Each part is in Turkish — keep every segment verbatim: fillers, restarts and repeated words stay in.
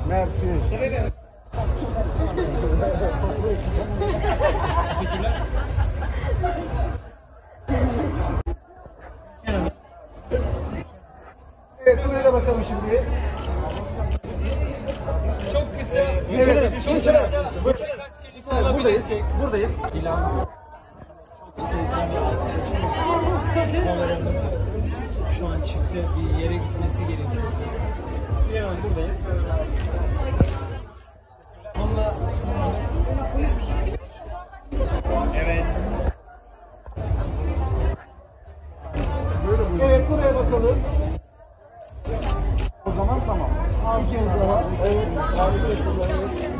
Merci. Teşekkürler. Evet, buraya da bakalım şimdi. Çok kısa. Evet, Çok şimdi kısa. Birkaç kelime alabilirsek. Buradayız. İlan. Çok sevdiğim bir arkadaşımız. Şu an çıktı. Bir yere gitmesi gerekiyor. Hemen buradayız. Onunla... Evet. Evet, buraya bakalım. O zaman tamam. Bir kez daha. Evet, harikasınız.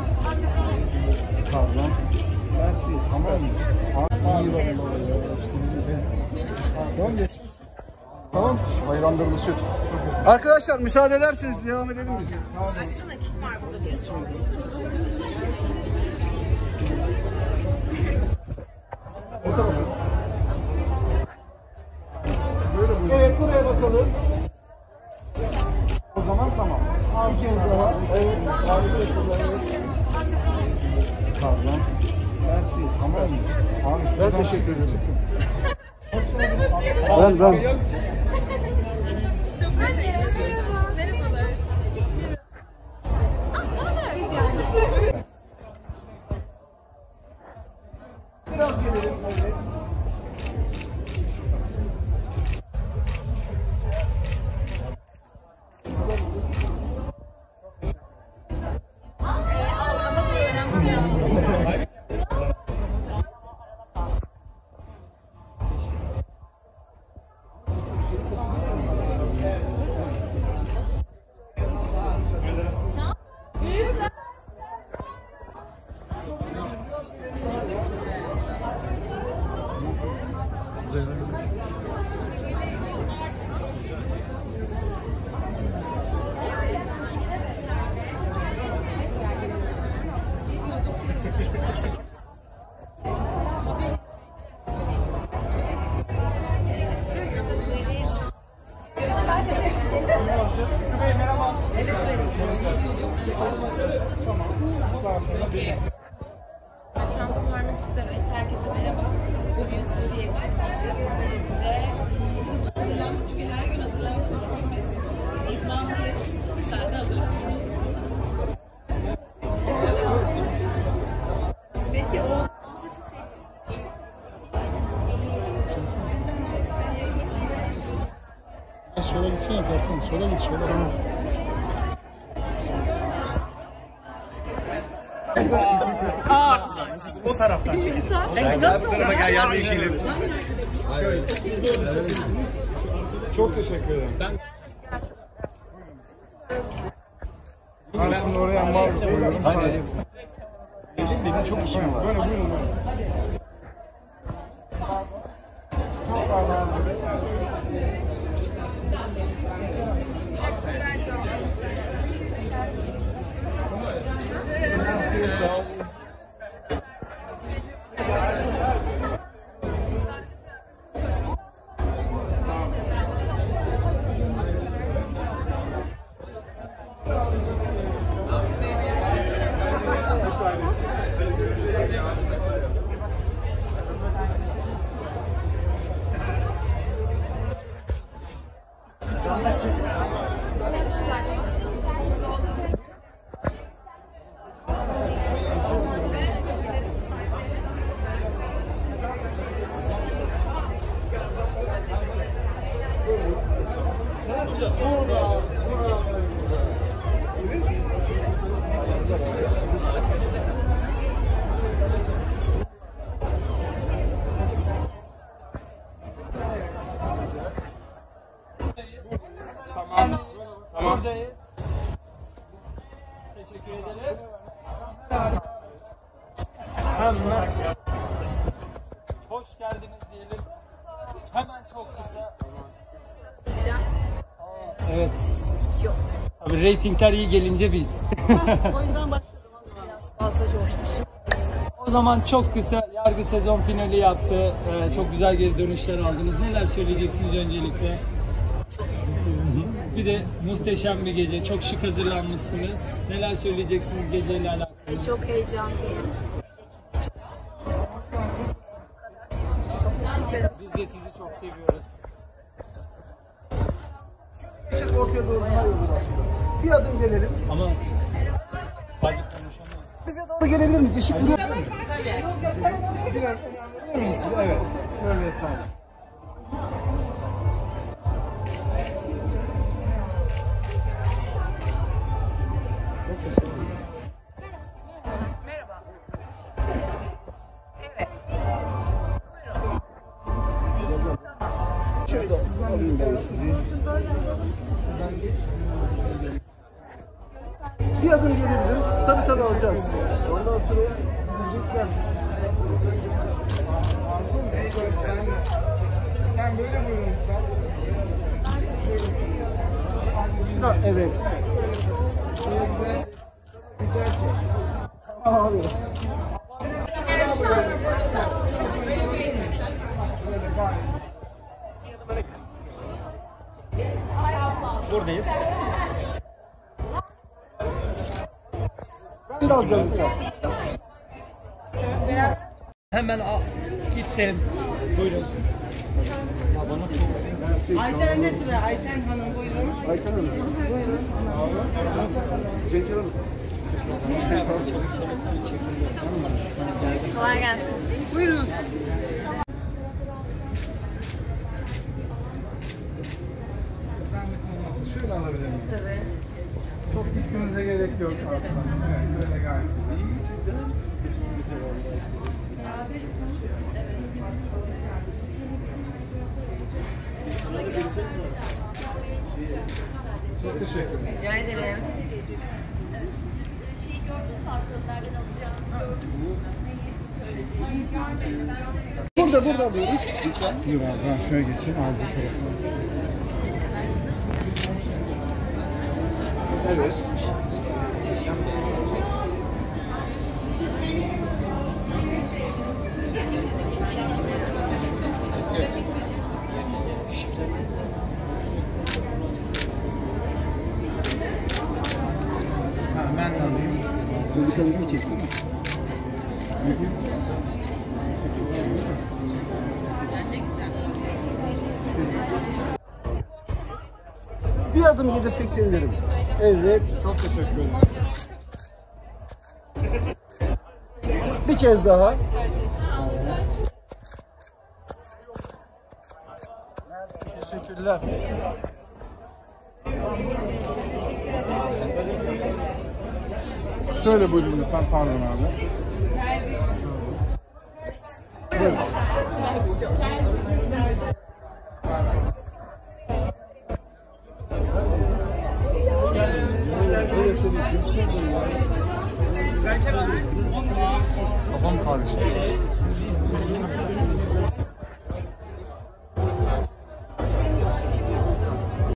Pardon. Merci. Tamam. İyi vallahi ya. İşte bizi de. Tamam geç. Tamam. Bayramlarını süt. Arkadaşlar müsaade ederseniz devam edelim biz. Açsana kim var burada diye soruyorum. Evet, buraya bakalım. O zaman tamam. Bir kez daha. Evet, harikasınız. Pardon. Merci. Tamam. Ben teşekkür ederim. Ben ben. Çok teşekkür ederim. Merhabalar. Biraz gelelim. Evet. Evet evet. Peki. Çantamı vermek isterim. Herkese merhaba. Bugün Suriye'ye ve hızlı hazırlandım çünkü her gün hazırlandığımız için biz idmanlıyız. Bir saate hazırlandık. Peki o Sola gitsene Tarkan, sola git, sola. Aa, o taraftan çekelim. Sen gel bu tarafa gel yerleşelim. Şöyle. Çok teşekkür ederim. Ben... Ben şimdi oraya mal koyuyorum. Sadece siz. Benim benim çok işim var. Böyle buyurun buyurun. Çok pardon. Sağ olun. Tamam. Tamam. Buradayız. Teşekkür ederim. Hemen. Hoş geldiniz diyelim. Hemen çok kısa. Evet. sesim hiç yok. Tabii reytingler iyi gelince biz. O yüzden başladım ama biraz fazla coşmuşum. O zaman çok kısa yargı sezon finali yaptı. Ee, çok güzel geri dönüşler aldınız. Neler söyleyeceksiniz öncelikle? bir de muhteşem bir gece. Çok şık hazırlanmışsınız. Neler söyleyeceksiniz geceyle alakalı? E, çok heyecanlıyım. Çok teşekkür ederim. Biz de sizi çok seviyoruz. Çık ortaya doğru daha iyi olur aslında. Bir adım gelelim. Ama hadi konuşalım. Bize doğru gelebilir miyiz? Işık vuruyor. Biraz önemli miyim size? Evet. Böyle efendim. Çok teşekkür ederim. Merhaba. Evet. Şöyle sizden alayım ben sizi. Bir adım gelebiliriz. Tabii tabii alacağız. Ondan sonra diyecekler. Ben böyle buyurun lütfen. Ha, evet. Abi. Buradayız. Ben de alacağım lütfen. Hemen al, gittim. Buyurun. Ayten'de sıra. Ayten Hanım buyurun. Ayten Hanım. Buyurun. Nasılsın? Cenk Hanım. Kolay gelsin. Buyurunuz. Zahmet olmasın. Şöyle alabilir miyim? Tabii. Çok gitmenize gerek yok aslında. Evet, böyle gayet güzel. İyi, siz de. Çok teşekkür ederim. Rica ederim. Burada, burada alıyoruz. Lütfen. Yok abi, ben şöyle geçeyim. Al bu telefonu. Evet. Ha, ben de alayım. Böyle kalıbı çeksin mi? Bir adım gelirsek sevinirim. Evet, çok teşekkür ederim. Bir kez daha. Teşekkürler. Şöyle buyurun lütfen, pardon abi. Buyurun. Kafam karıştı.